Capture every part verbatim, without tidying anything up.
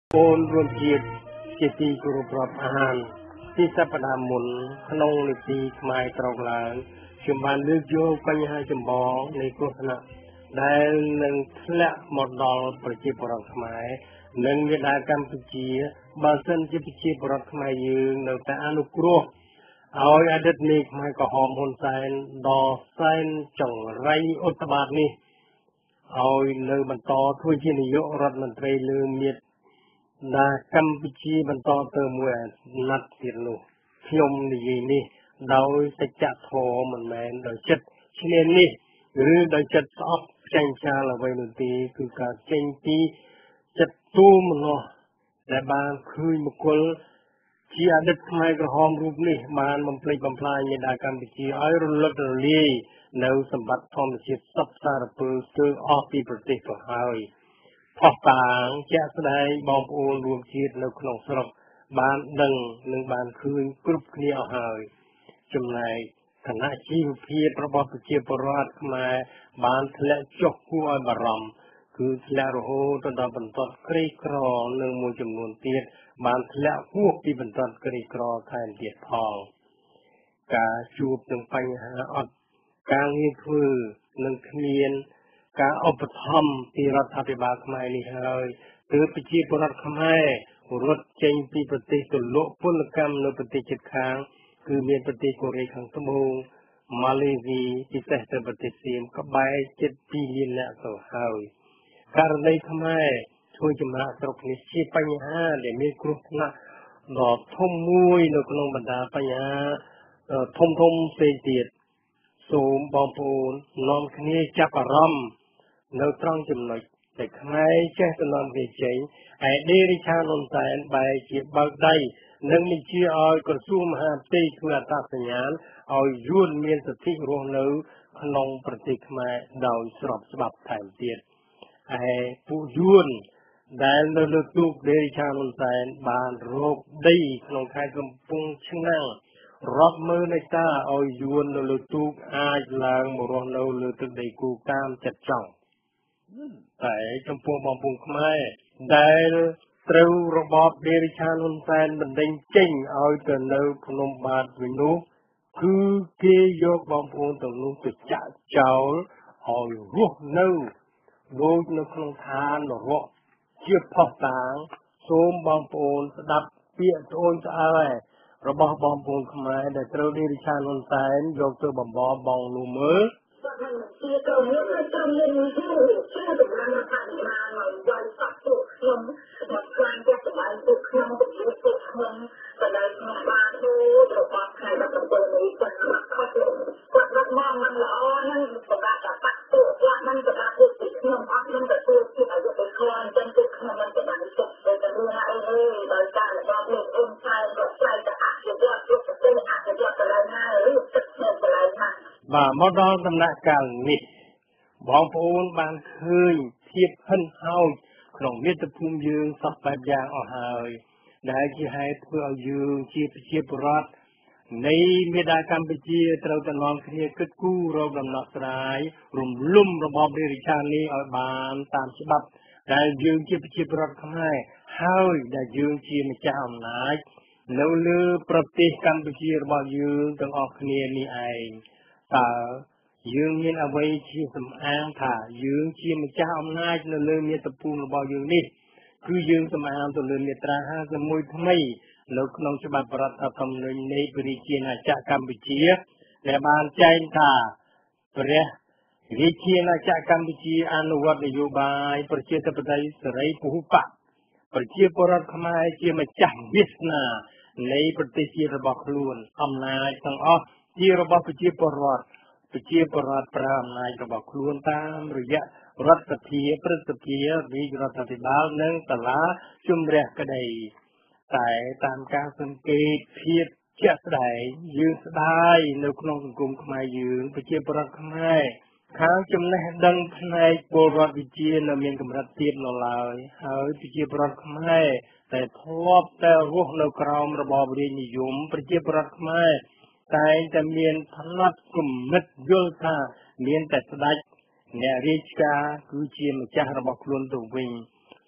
โอนรวมจิตจิตตีกรุปรบอาหารที่สัปดาห์มุนขนงนิตีขมายตรอกลางชุมบานลึกโยปัญหาจมบองในกุศลได้หนึ่งและหมดดอลประจิปรขมายหนึ่งวิดากัมพูชีบาสันจิปชีปรขมายยืนในแต่อนุกรุเอาอดีตนี้ขมายก็หอมหุนไซน์ดอไซน์จงไรอุตบาทนี้เอาเลยบรรทอทุยจินิยรัฐมนตรีลืมเมียนากัมพูชีบรรทอเติมเวนัดเสียลูขยมนี่นี่โดยจะจัดโทมันแมนโดยจัดเช่นนี้หรือโดยจัดสอบเจนชาละไว้ดนตรีคือการเจนตีจัดตู้มันเนาะแต่บางคืนบุคคลที่อดีตทำไมกระหอมรูปนี้บานมันปลีบำพลายในดากัมพูชีไอรุลตรีในสมบัติธรรมชาติสับสารพัดคือออกที่ประเทศของเฮาพอต่างจะแสดงบอมโอนรวมชีวิตในขนมสลบบานดังหนึ่งบานคืนกรุบเนียวเฮาจำนายคณะชีวเพียรประบอบเชียรประวัติมาบานทะเลจกหัวบารมคือทะเลโรโหตอนบรรทดกรีกรอหนึ่งมูลจำนวนเตียบานทะเลหัวที่บรรทดกรีกรอแทนเดียดทองกาจูบหนึ่งปัญหาอดการเงินคือหนึ่งเขียนการอุปธรรมที่รัฐบาลขมายนี่เลยหรือปิจิปรัฐขมายรถเจงที่ประเทศตุลพลกรรมในประเทศจิตค้างคือเมียนประเทศโคเรียขังตะมูมาเลเซียที่แต่แต่ประเทศซีมก็ใบเจ็ดปีและตัวเฮาการในขมายช่วยจำละตรกนิชีปัญหาเดี๋ยวมีกรุ๊ปนะดอกทมมุยในกลงบรรดาปัญหาทมทมเสียเตียดสูมบอมปูนนอมคณีจับรำในตรังจำหน่อยแต่ขมายแจ้งนอมเฉยไอเดริชานนท์แสนใบเฉียบบางได้นั่งมีเชื่อเอากระซุ่มหาตีคืออัตราสัญญาณเอายุ่นเมียนสถิรวงเนื้อขนมปฏิขมายดาวสอบฉบับแทนเตียนไอผู้ยุ่นได้เลือกตุกเดริชานนท์แสนบานโรคได้ขนมไทยกำปุงช่างนั่งรับมือในตาเอายวนเลือตุกอาจลางมรณะเลือตุกได้กูกามจัดจ่องแต่จำพวกบอมปุงขมายได้ตรูระบอบเดริชานนท์แสนบันเดงเจ้งเอาแต่เนื้อพนมบาทวินุคือเกยกบอมปุงตรงนู้นจะจัดเจ้าเอารูปเนื้อโดยในโครงทานหรอเชื่อพอต่างโสมบอมปุงสดับเปียโอนจะอะไรระบอบบอมปุงขมายได้ตรูเดริชานนท์แสนยกตัวบอมบอบบองลูมือที่ตรงนี้คือตรงนี้ที่ที่ตรงนั้นผ่านมาหน่อยวันสักตุกคมหมดการจะสบายตุกคมตุกยุตุกคมแต่ได้ทำบาดูระบอบใครระบอบตัวนี้คนรักข้อตุกคนรักมองมันละอ้อนั่นสบายจะปักตุกว่ามันจะได้ตุกติดคมอัพมันจะตุกที่อายุเป็นคลอนจนตุกคมมันจะได้ตุกเลยจะรู้นะเอ้ยโดยการระบอบเล็กองค์ชายกับชายจะอาจจะยอดยกจะเป็นอาจจะยอดอะไรง่ายหรือจะเงินอะไรง่ายบ่ามอดองตำหนักการนี่บองปูนบางคืนเทียบขึ้นเฮาขนมเมตภูมิยืงสับแบบยางเอาหายได้ที่ให้เพื่อเอายืงชีพชีพรัฐในเมดากัมพูชีตราตะนองเคลียกึดกู้เราดำนักสายรุมลุ่มระบอบเดริชานีเอาบานตามฉบับได้ยืงชีพชีพรัฐขมายเฮาได้ยืงชีมเจ้าอำนาจแล้วเลือประเทศกัมพูชีระบอบยืงต้องออกเคลียนี่เองแต่ยืงมีเอาไว้ที่สำอางถ่ายืงชีมเจ้าอำนาจในเรื่องมีตะปูระบอบยืงนี่คือยืงสำอางตัวเรื่องมีตราห้าสมุยทำไมแล้วขนมฉบับรัฐธรรมนูญในบริเชียนาจากกัมพูชีและบานใจถ่าเปรียบริเชียนาจากกัมพูชีอนุวัตนโยบายประชาธิปไตยเสรีภูมิปักประชาธิปไตยขมายเชื่อมาจากวิสนาในประเทศระบอบล้วนอำนาจทั้งอ้อที่ระบอบประชาธิปไตยประชาธิปไตยปรามนายระบอบล้วนตามระยะรัฐเทียประสเทียวิรัฐบาลนั่งตลาชุมเรียกระไดแต่ตามการสังเกตเพียรเชื่อได้ยืนได้ในขนมสังคมขมายยืนประชาธิปไตยขมายข้างจำแนกดังในโบราณวิจิตรมีกำลังเทียบนลายหายประชาธิปไตยขมายแต่ทบแต่รูปในกรามระบอบเรียนนิยมประชาธิปไตยขมายแต่จะมีพลัดกลุ่มนัดยลธามีแต่สดายเนริชกาคือเชียมจ้าระบอบล้วนตัววิ่ง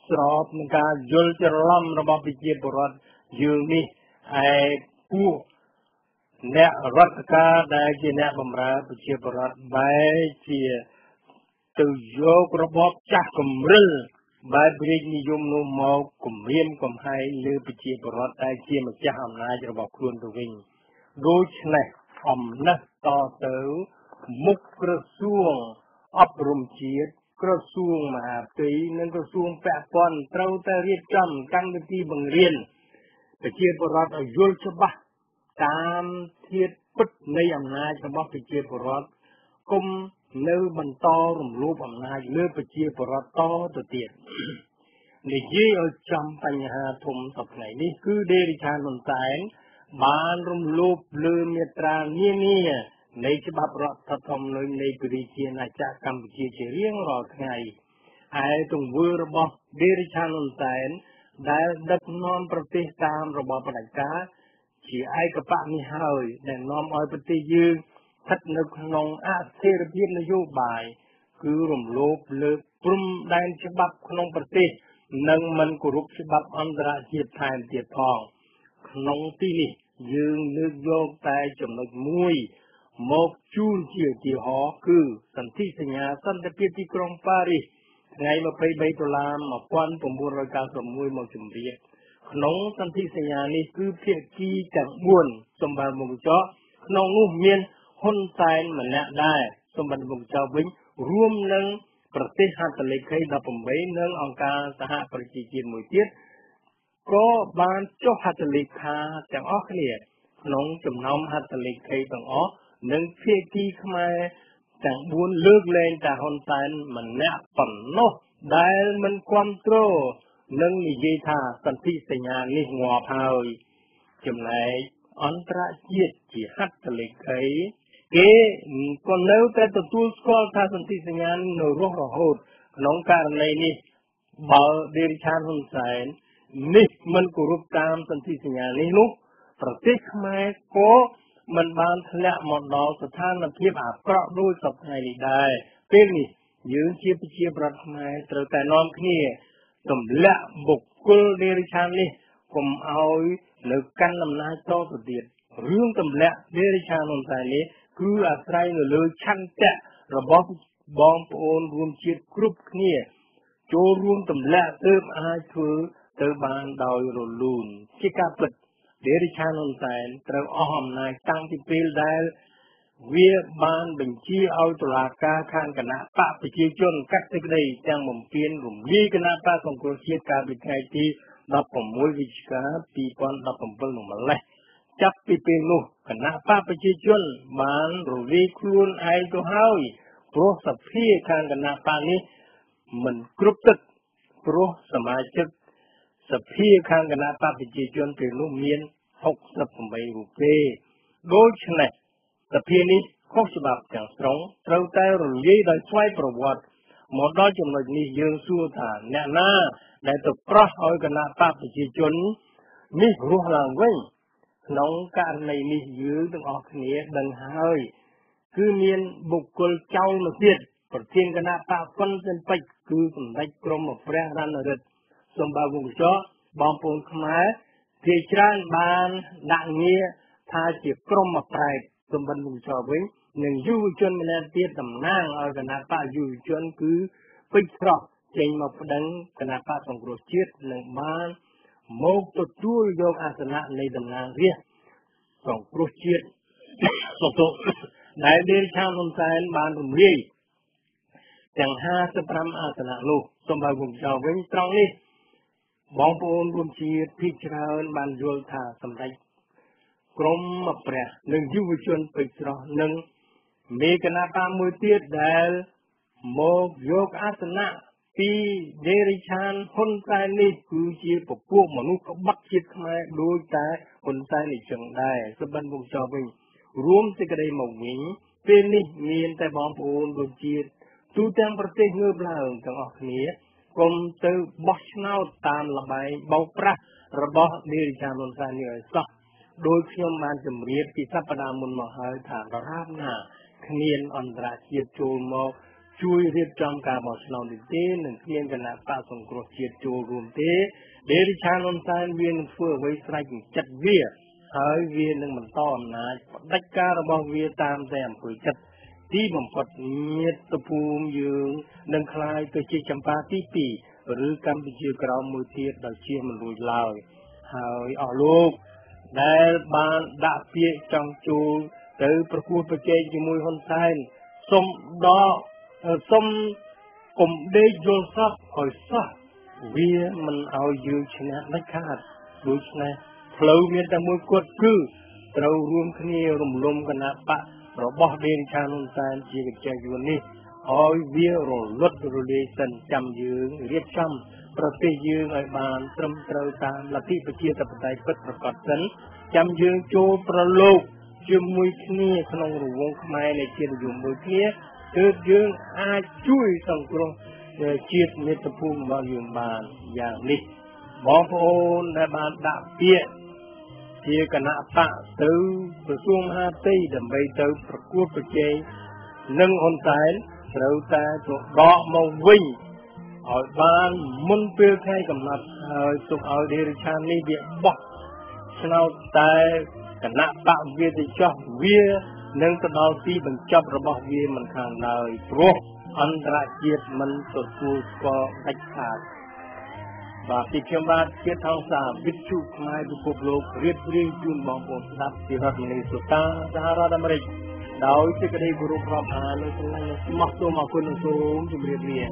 ស្របនឹងការយល់ច្រឡំរបស់ប្រជាពលរដ្ឋយើងនេះឯពួកអ្នករដ្ឋការដែលជាអ្នកបម្រើប្រជាពលរដ្ឋបែរជាទៅយករបបចាស់កម្រិលបែបរាជនិយមនោះមកគំរាមកំហែងលើប្រជាពលរដ្ឋដែលជាម្ចាស់អំណាចរបស់ខ្លួនទៅវិញដូច្នេះអំណះតទៅមុខក្រសួងអប់រំជាតិក្រសួងមហាផ្ទៃនិងក្រសួងពាក់ព័ន្ធត្រូវតែរៀបចំកម្មវិធីបង្រៀនប្រជាពលរដ្ឋឲ្យយល់ច្បាស់តាមធាតុពិតនៃអំណាចរបស់ប្រជាពលរដ្ឋគុំនៅបន្តរំលោភអំណាចលើប្រជាពលរដ្ឋតទៅទៀតនិយាយឲ្យចំបញ្ហាធំសប្តាហ៍នេះគឺដេរិឆានហ៊ុនសែនបានរំលោភលើមាត្រានានានៃច្បាប់រដ្ឋធម្មនុញ្ញនៃប្រជាណាចក្រកម្ពុជាជារៀងរាល់ថ្ងៃហើយទង្វើរបស់ដេរិឆានហ៊ុនសែនដែលដឹកនាំប្រទេសតាមរបបផ្ដាច់ការជាឯកបៈនេះហើយដែលនាំឲ្យប្រទេសយើងស្ថិតនៅក្នុងអស្ថិរភាពនយោបាយគឺរំលោភលើព្រំដែនច្បាប់ក្នុងប្រទេសនិងមិនគោរពច្បាប់អន្តរជាតិថែមទៀតផងក្នុងទីនេះយើងលើកយកតែចំណុចមួយមកជូនជាឧទាហរណ៍គឺសន្ធិសញ្ញាសន្តិភាពទីក្រុងប៉ារីសថ្ងៃម្ភៃបីតុលា១៩៩១មកជម្រាបក្នុងសន្ធិសញ្ញានេះគឺភាគីទាំងបួនសម្បត្តិមុខចោក្នុងនោះមានហ៊ុនសែនម្នាក់ដែរសម្បត្តិមុខចោវិញរួមនឹងប្រទេសហត្ថលេខីដប់ប្រាំបីនិងអង្គការសហប្រជាជាតិមួយទៀតក៏បានចុះហត្ថលេខាទាំងអស់គ្នាក្នុងចំណោមហត្ថលេខីទាំងអស់និងភាគីខ្មែរទាំងបួនលើកលែងតែហ៊ុនសែនម្នាក់ប៉ុណ្ណោះដែលមិនគាំទ្រនិងនិយាយថាសន្ធិសញ្ញានេះងាប់ហើយចំណែកអន្តរជាតិជាហត្ថលេខីគេក៏នៅតែទទួលស្គាល់ថាសន្ធិសញ្ញានៅរស់រហូតក្នុងករណីនេះបើដេរិឆានហ៊ុនសែននេះមិនគោរពតាមសន្ធិសញ្ញានេះនោះប្រទេសខ្មែរក៏មិនបានធ្លាក់មកដល់ស្ថានភាពអាក្រក់ដូចសពថ្ងៃនេះដែរពេលនេះយើងជាប្រជាប្រដ្ឋខ្មែរត្រូវតែនាំគ្នាទម្លាក់បុគ្គលដេរិឆាននេះកុំឲ្យនៅកាន់អំណាចតទៅទៀតរឿងទម្លាក់ដេរិឆានហ៊ុនសែននេះគឺអាស្រ័យនៅលើឆន្ទៈរបស់បងប្អូនរួមជាតិគ្រប់គ្នាចូលរួមទម្លាក់ទើបអាចធ្វើទៅបានដោយរលូនជាការពិតដេរិឆានហ៊ុនសែនត្រូវអស់អំណាចតាំងពីពេលដែលវាបានបញ្ជាឲ្យតុលាការខាងគណៈបកប្រជាជនកាត់សេចក្តីទាំងបំពេញរំលាយគណៈបកសង្គ្រោះជាតិកាលពីថ្ងៃទីដប់ប្រាំមួយវិច្ឆិកាពីរពាន់ដប់ប្រាំbảyនោះម្លេះចាប់ពីពេលនោះគណៈបកប្រជាជនបានរលាយខ្លួនឯងទៅហើយព្រោះសភាខាងគណៈបកនេះមិនគ្រប់ទឹកព្រោះសមាជិកសភាខាងគណៈបកប្រជាជនពេលនោះមានហុកសិបប្រាំបីរូបទេដូច្នេះសភានេះខុសច្បាប់ទាំងស្រុងត្រូវតែរលាយដោយស្វ័យប្រវត្តិមកដល់ចំណុចនេះយើងសួរថាអ្នកណាដែលទៅប្រោះឲ្យគណៈបកប្រជាជននេះរស់ឡើងវិញក្នុងករណីនេះយើងទាំងអស់គ្នាដឹងហើយគឺមានបុគ្គលចោលមកទៀតប្រធានគណៈបកហ៊ុនស៊ិនប៉ិចគឺសម្ដេចក្រមព្រះរណរិទ្ធសម្បត្តិវង្សចោបងប្អូនខ្មែរជាច្រើនបានដាក់ងារថាជាក្រមប្រែកសម្បត្តិវង្សចោវិញនិងយុវជនម្នាក់ទៀតតំណាងឲ្យគណៈបកយុវជនគឺពេជ្រស្រស់ចេញមកប្តឹងគណៈបកសង្គ្រោះជាតិនិងបានមកទទួលយកអាសនៈនៃតំណាងរាស្ត្រសង្គ្រោះជាតិសតុដែលដេរិឆានហ៊ុនសែនបានរំលាយទាំងห้าสิบห้าអាសនៈនោះសម្រាប់វង្សចោវិញត្រង់នេះបងប្អូនរួមជាតិភាគច្រើនបានយល់ថាសម្ដេចក្រមព្រះនិងយុវជនពេជ្រស្រស់និងមេគណៈបកមួយទៀតដែលមកយកអាសនៈពីដេរិឆានហ៊ុនសែននេះគឺជាពពួកមនុស្សក្បត់ជាតិខ្មែរដូចតែហ៊ុនសែននេះចឹងដែរសម្បត្តិវង្សចោវិញរួមសេចក្តីមកវិញពេលនេះមានតែបងប្អូនរួមជាតិទូទាំងប្រទេសងើបឡើងទាំងអស់គ្នាកុំទៅបោះឆ្នោតតាមលបែងបោកប្រាស់របស់ដេរិឆានហ៊ុនសែននេះឲ្យសោះដោយខ្ញុំបានជម្រាបពីសប្តាហ៍មុនមកហើយថាដរាបណាគ្មានអន្តរជាតិចូលមកជួយរៀបចំការបោះឆ្នោតនេះទេនឹងគ្មានគណៈបកសង្គ្រោះជាតិចូលរួមទេដេរិឆានហ៊ុនសែនវានឹងធ្វើអ្វីស្រេចចិត្តវាហើយវានឹងបន្តអំណាចផ្ដាច់ការរបស់វាតាមតែអំពើចិត្តទីបំផុតញាតិភូមិយើងនឹងคล้ายទៅជាចម្ប៉ាទីពីរឬកម្ពុជាក្រោមមួយទៀតដោយជាមិនរួចឡើយហើយអស់លោកដែលបានដាក់ពាក្យចង់ចូលទៅប្រគួតប្រជែងជាមួយហ៊ុនសែនសូមដកសូមកុំដេកយល់សោះឲ្យសោះវាមិនឲ្យយើងឈ្នះដាច់ខាតដូច្នេះផ្លូវមានតែមួយគត់គឺត្រូវរួមគ្នារំលំគណៈបករបស់ដេរិឆានហ៊ុនសែនជាកញ្ចក់យួននេះឲ្យវារលត់រលាយសិនចាំយើងរៀបចំប្រទេសយើងឲ្យបានត្រឹមត្រូវតាមលទ្ធិប្រជាធិបតេយ្យពិតប្រាកដសិនចាំយើងចូលប្រឡូកជាមួយគ្នាក្នុងរង្វង់ខ្មែរនៃជាតិនិយមមួយគ្នាគឺយើងអាចជួយសង្គ្រោះជាតិមាតុភូមិរបស់យើងបានយ៉ាងនេះបងប្អូនដែលបានដាក់ពាក្យជាគណៈបកទៅក្រសួងមហាផ្ទៃដើម្បីទៅប្រកួតប្រជែងនឹងហ៊ុនសែនត្រូវតែទៅដកមកវិញឲ្យបានមុនពេលថ្ងៃកំណត់ហើយទុកឲ្យដេរិឆាននេះវាបោះឆ្នោតតែគណៈបកវាទៅចោះវានឹងទៅដល់ទីបញ្ចប់របស់វាមិនខានឡើយព្រោះអន្តរជាតិមិនទទួលស្គាល់ដាច់ខាតបាទពីខ្ញុំបាទជាថងសាវិទ្យុខ្មែរពិភពលោករៀបរៀងជូនបងប្អូនស្ដាប់ពីរដ្ឋនីសូតាសហរដ្ឋអាមេរិកដោយសេចក្តីគោរពរាប់អាននិងស្រឡាញ់ស្មោះសូមអរគុណនិងសូមជម្រាបលា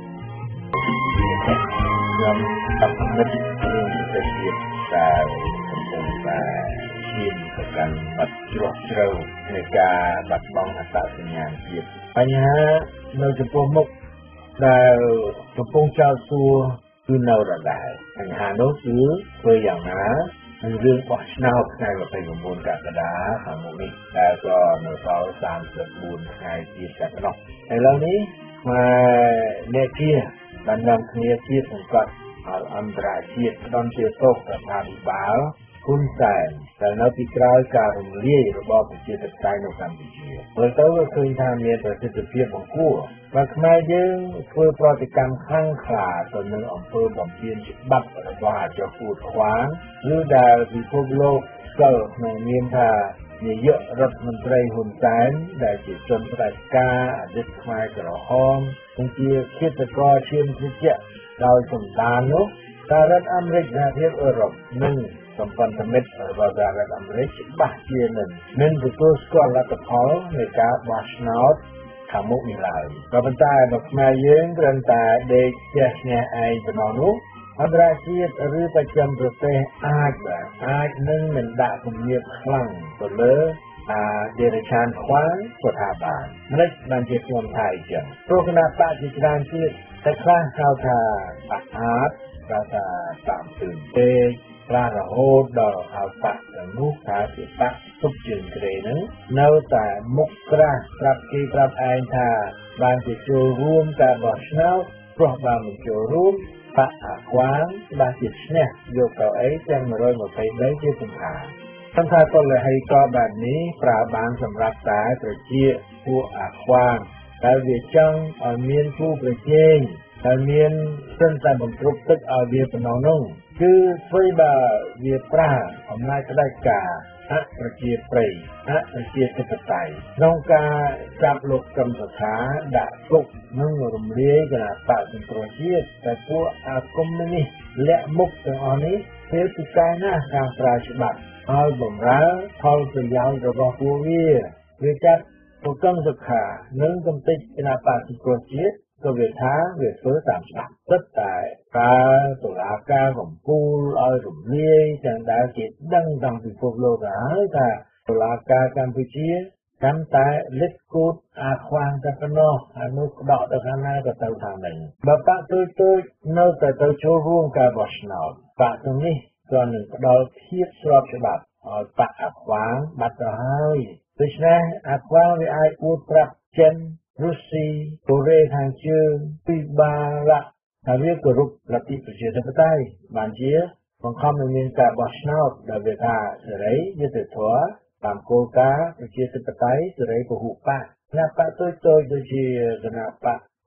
ខ្ញុំតាមមិត្តរឿងទៅទៀតតែកំពុងតែឈានទៅកាន់បាត់ជ្រោះជ្រៅនៃការបាត់បង់អត្តសញ្ញាណជាតិបញ្ហានៅចំពោះមុខដែលកំពុងចោទសួរគឺនៅដដែលបញ្ហានោះគឺធ្វើយ៉ាងណានឹងរឿងបោះឆ្នោតថ្ងៃยี่สิบเก้ากក្កដាខាងមុខនេះដែលក៏នៅដល់สามสิบสี่ថ្ងៃទៀតតែប៉ុណ្ណោះឥឡូវនេះមកអ្នកជាបាននាំគ្នាជាសង្កត់ឲ្យអន្តរជាតិផ្ដន់ជាទោសរដ្ឋាភិបាលហ៊ុនសែនដែលនៅពីក្រោយការរំលាយរបបប្រជាធិបតេយ្យនៅកម្ពុជាមើលទៅក៏ឃើញថាមានប្រសិទ្ធភាពបង្គួរបើខ្មែរយើងធ្វើប្រតិកម្មខ្លាំងក្លាទៅនឹងអំពើបំពានច្បាប់របស់អាចពូតខ្វាងឬដែលពិភពលោកស្គាល់ក្នុងនាមថានាយករដ្ឋមន្ត្រីហ៊ុនសែនដែលជាជនផ្ដាច់ការអតីតខ្មែរក្រហមនិងជាឃាតករឈាមត្រជាក់ដោយសម្ដាននោះសហរដ្ឋអាមេរិកសហភាពអឺរ៉ុបនិងសម្ព័ន្ធមិត្តរបស់សហរដ្ឋអាមេរិកច្បាស់ជានឹងមិនទទួលស្គាល់លទ្ធផលនៃការបោះឆ្នោតខាងមុខនេះឡើយក៏ប៉ុន្តែនៅខ្មែរយើងគ្រាន់តែដេកជះឈ្នះឯងប៉ុណ្ណោះនោះអន្តរជាតិឬប្រចាំប្រទេសអាចបាទអាចនឹងមិនដាក់គំនាបខ្លាំងទៅលើអាដេរិឆានខ្វាងក៏ថាបានមិនបានជាខ្ញុំថាអញ្ចឹងព្រោះគណៈបកជាច្រើនទៀតតែខ្លះហៅថាបាក់អាតថាតាមទិញពេកប្រារហូតដល់ហៅបាក់ទាំងនោះថាជាបាក់ទុកជើងក្រេហ្នឹងនៅតែមុខក្រាស់ប្រាប់គេប្រាប់ឯងថាបានជាចូលរួមការបោះឆ្នោតព្រោះបានមិនចូលរួមបាក់អាខ្វាងបានជាឈ្នះយកកៅអីទាំងmột trăm hai mươiបីជាសំខាន់សំខាន់តលហីក៏បែបនេះប្រើបានសម្រាប់តែប្រជាពួកអាខ្វាងដែលវាចង់ឲ្យមានគូប្រជែងដែលមានសិនតែបន្គ្រប់ទឹកឲ្យវាប៉ុណ្ណោះនោះគឺធ្វើបើវាប្រាអំណាចផ្ដាច់ការអប្រជាប្រិយអប្រជាធិបតេយ្យក្នុងការចាប់លោកកឹមសុខាដាក់គុកនិងរំលាយគណៈបកសង្គ្រោះជាតិតែពួកអាកុម្មុយនីសលាក់មុខទាំងអស់នេះពេលពីកាយណាស់ការប្រើច្បាប់ឲ្យបំរើផលប្រយោជន៍របស់ពួកវាវាចាត់លោកកឹមសុខានិងកំតិចគណៈបកសង្គ្រោះជាតិក៏វាថាវាធ្វើតាមច្បាប់ទឹកតែការតុលាការកំពូលឲ្យរំលាយទាំងដែលគេដឹងតាំងពីពិភពលោកហើយថាតុលាការកម្ពុជាកាន់តែលិតគូតអាខ្វាងតែប៉ុណ្ណោះអានោះក្តោកទៅខាងណាក៏ទៅខាងហ្នឹងបើបាក់ទូចទូចនៅតែទៅចូលរួមការបោះឆ្នោតបាក់ទាំងនេះក៏នឹងផ្ដល់ភាពស្របច្បាប់ឲ្យបាក់អាខ្វាងបាត់ទៅហើយដូច្នេះអាខ្វាងវាអាចពួតប្រាប់ចិនរុស្ស៊ីកូរ៉េខាងជើងពីបារ៉ាក់ហើយវាគោរពលទ្ធិប្រជាធិបតេយ្យបានជាបង្ខំឲ្យមានការបោះឆ្នោតដែលវាថាសេរីយុត្តិធម៌តាមគោលការណ៍ប្រជាធិបតេយ្យសេរីពហុបកគណៈបកតូចៗដូចជាគណៈបក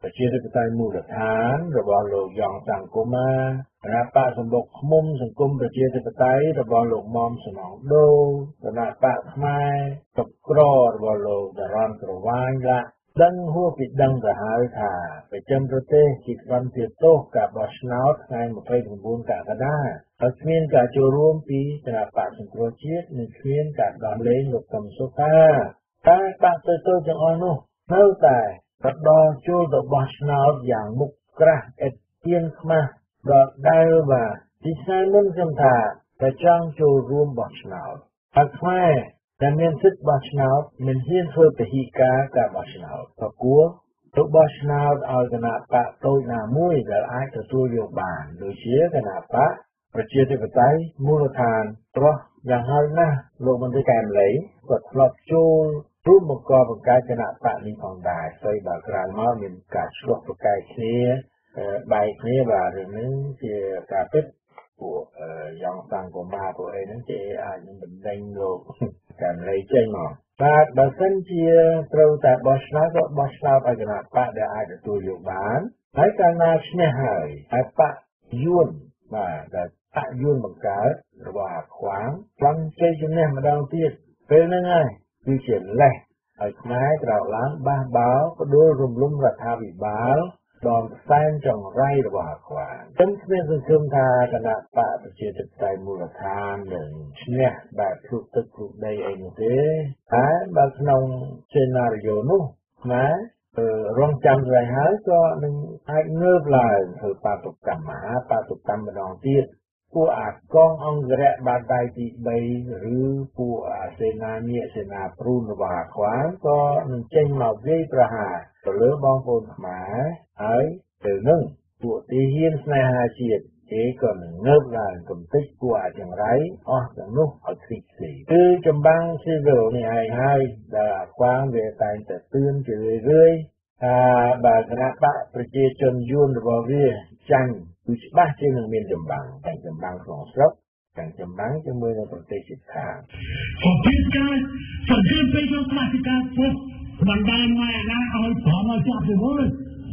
ប្រជាធិបតេយ្យមូលដ្ឋានរបស់លោកយ៉ងសង្គមគណៈបកសម្បុកឃ្មុំសង្គមប្រជាធិបតេយ្យរបស់លោកមុំសំងដូគណៈបកខ្មែរតុកក្ររបស់លោកដរ៉ាន់ក្រវាញឡាដឹងហួសពីដឹងទៅហើយថាប្រចាំប្រទេសជាក្បន់ជាទោសការបោះឆ្នោតថ្ងៃម្ភៃ៩កក្កដាហើយគ្មានការចូលរួមពីគណៈបកសង្គ្រោះជាតិនិងគ្មានការដោះលែងលោកកឹមសុខាតែបកទៅទៅទាំងអស់នោះនៅតែបដលចូលទៅបោះឆ្នោតយ៉ាងមុខក្រាស់ឥតទៀនខ្មាស់ដល់ដែលว่าទីស្នេហ៍មុនខ្ញុំថាតែចង់ចូលរួមបោះឆ្នោតហើយខ្មែរតែមានសិទ្ធិបោះឆ្នោតមិនហ៊ានធ្វើពហិការការបោះឆ្នោតក៏គួរទៅបោះឆ្នោតឲ្យគណៈបកតូចណាមួយដែលអាចទទួលយកបានដូចជាគណៈបកប្រជាធិបតេយ្យមូលដ្ឋានព្រោះយ៉ាងហោចណាស់លោកមន្ត្រីកែមលីក៏ធ្លាប់ចូលរួមបង្កបង្កើតគណៈបកនេះផងដែរហើយបើក្រោយមកមានការឆ្លោះប្រកែកគ្នាបែកគ្នាបាទរឿងនេះជាការពិតពួកយ៉ាងសង្គមមកពួកអីហ្នឹងគេអាចនឹងបណ្ដេញលោកកែមលីចេញមកបាទបើសិនជាត្រូវតែបោះឆ្នោតក៏បោះឆ្នោតឲ្យគណៈបកដែលអាចទទួលយកបានហើយកាលណាឈ្នះហើយហើយបកយួនបាទដែលបកយួនបង្កើតរបស់អាខ្វាងខ្លាំងជ័យជំនះម្ដងទៀតពេលហ្នឹងហើយគឺជាលេសឲ្យខ្មែរក្រោកឡើងបះបោផ្ដួលរំលំរដ្ឋាភិបាលដល់ផ្សែងចង្រៃរបស់អាខ្វាងខ្ញុំគ្មានសង្ឃឹមថាគណៈបកប្រជាធិបតេយ្យមូលដ្ឋាននឹងឈ្នះបែបភ្លុកទឹកភ្លុកដីអីនោះទេតែបើក្នុងសេណារីយ៉ូនោះខ្មែររងចាំស្រីហើយក៏នឹងអាចងើបឡើងធ្វើបាតុកម្មមហាបាតុកម្មម្ដងទៀតពួកអាកងអង្គរៈបាតដៃទីបីឬពួកអាសេនាញាកសេនាព្រូនរបស់អាខ្វាងក៏នឹងចេញមកវាយប្រហារទៅលើបងប្អូនខ្មែរហើយទៅនឹងពួកទីហ៊ានស្នេហាជាតិគេក៏នឹងងើបឡើងកំទេចពួកអាចង្រៃអស់ទាំងនោះឲ្យខ្ទេចខ្ទីគឺចម្បាំងស៊ីវិលនេះឯងហើយដែលអាខ្វាងវាតែងតែទឿនជារឿយៗថាបើគណៈបកប្រជាជនយួនរបស់វាចាញ់គឺច្បាស់ជានឹងមានចម្បាំងតែចម្បាំងក្នុងស្រុកទាំងចម្បាំងជាមួយនៅប្រទេសជិតខាងពីការសង្គ្រាមពេលក្នុងផ្នែកការពុះបណ្ដាលមកអាណាឲ្យប្រមឲ្យចាប់ទៅវិញ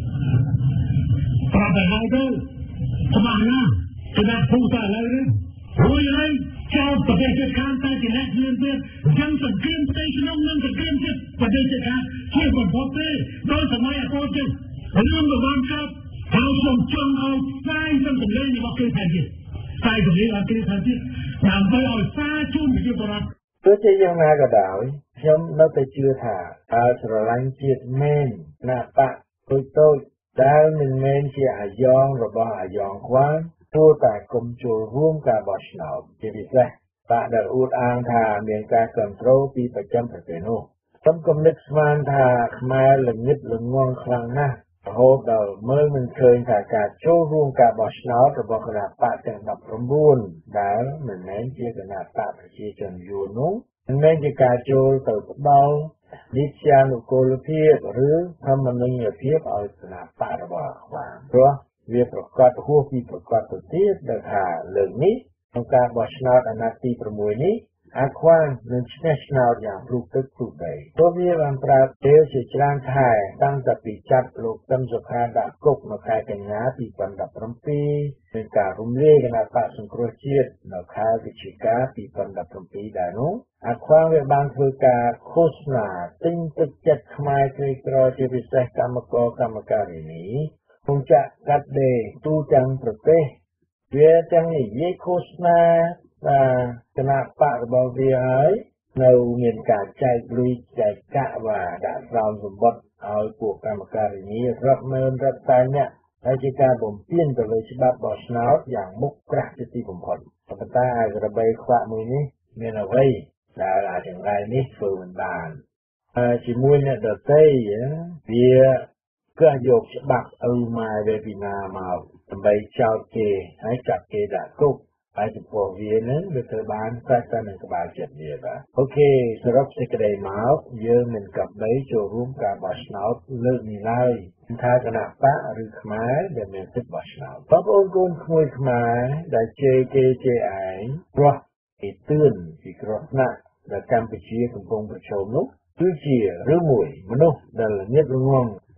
ប្រាប់តែហើយទៅស្មានណាគឺថាពូសាឡើយនេះរួយហើយចោលប្រទេសជិតខាងតែជាអ្នកមានទៀតយ៉ាងសង្គ្រាមផ្ទៃក្នុងនិងសង្គ្រាមជិតប្រទេសជិតខាងជាបំផុតទេដោយសម័យអពលជិតរឿងរបាំកើតហើយខ្ញុំចង់ឲ្យផ្សាយសំលេងរបស់គេថាទៀតផ្សាយសំលេងរបស់គេថាទៀតដើម្បីឲ្យសារជូនប្រជាពលរដ្ឋទោះជាយ៉ាងណាក៏ដោយខ្ញុំនៅតែជឿថាតើស្រឡាញ់ជាតិមែនណាបកតូចតូចដែលមិនមែនជាអាយ៉ងរបស់អាយ៉ងខ្វាងគួរតែគុំចូលរួមការបោះឆ្នោតជាពិសេសបកដែលអួតអាងថាមានការគ្រប់គ្រងពីប្រចាំប្រទេសនោះខ្ញុំគំនិតស្មានថាខ្មែរល្ងិតល្ងង់ខ្លាំងណាស់រហូតដល់មើលមិនឃើញថាការចូលរួមការបោះឆ្នោតរបស់គណៈបកទាំងដប់៩ដែលមិនមែនជាគណៈបកប្រជាជនយួននោះមិនមែនជាការចូលទៅផ្ដល់និត្យានុគោលភាពឬធម្មនិយភាពឲ្យគណៈបករបស់ខ្វាងព្រោះវាប្រកាសហួសពីប្រកាសទៅទៀតដែលថាលើកនេះក្នុងការបោះឆ្នោតអាណត្តិទី៦នេះអាខ្វាងនឹងឈ្នះឆ្នោតយ៉ាងភ្លុកទឹកភ្លុកដីព្រោះវាបានប្រើពេលជាច្រើនខែតាំងពីពីចាប់លោកកឹមសុខាដាក់គុកនៅខែកញ្ញាពីរពាន់ដប់ប្រាំពីរនិងការរំលាយគណៈបកសង្គ្រោះជាតិនៅខែវិច្ឆិកាពីរពាន់ដប់ប្រាំពីរដែរនោះអាខ្វាងវាបានធ្វើការឃោសនាទិញទឹកចិត្តខ្មែរក្រីក្រជាពិសេសកម្មករកម្មការិនីគង់ចាក់កាត់ដេរទូទាំងប្រទេសវាទាំងនិយាយឃោសនាបាទគណៈបករបស់វាហើយនៅមានការចែកលុយចែកកាក់បាទដាក់ស្រោមសម្បត្តិឲ្យពួកកម្មការិនីរាប់ម៉ឺនរាប់សែននាក់ហើយជាការបំពានទៅលើច្បាប់បោះឆ្នោតយ៉ាងមុខក្រាស់ជាទីបំផុតប៉ុន្តែអាក្របីខ្វាក់មួយនេះមានអ្វីដែលអាចចង្រៃនេះធ្វើមិនបានហើយជាមួយអ្នកដទៃវាក៏យកច្បាប់ឪម៉ែវាពីណាមកដើម្បីចោទគេហើយចាប់គេដាក់គុកហើយចំពោះវានឹងវាត្រូវបានកាត់ទៅនឹងក្បាលចិត្តវាបាទអូខេសរុបសេចក្តីមកយើងមិនកាប់បីចូលរួមការបោះឆ្នោតលើកនេះឡើយថាគណៈបកឬខ្មែរដែលមានសិទ្ធិបោះឆ្នោតបងប្អូនកូនក្មួយខ្មែរដែលជេរគេជេរឯងព្រោះគេទឿនពីគ្រោះថ្នាក់ដែលកម្ពុជាកំពុងប្រឈមនោះគឺជារឿងមួយមនុស្សដែលល្ងិតល្ងង់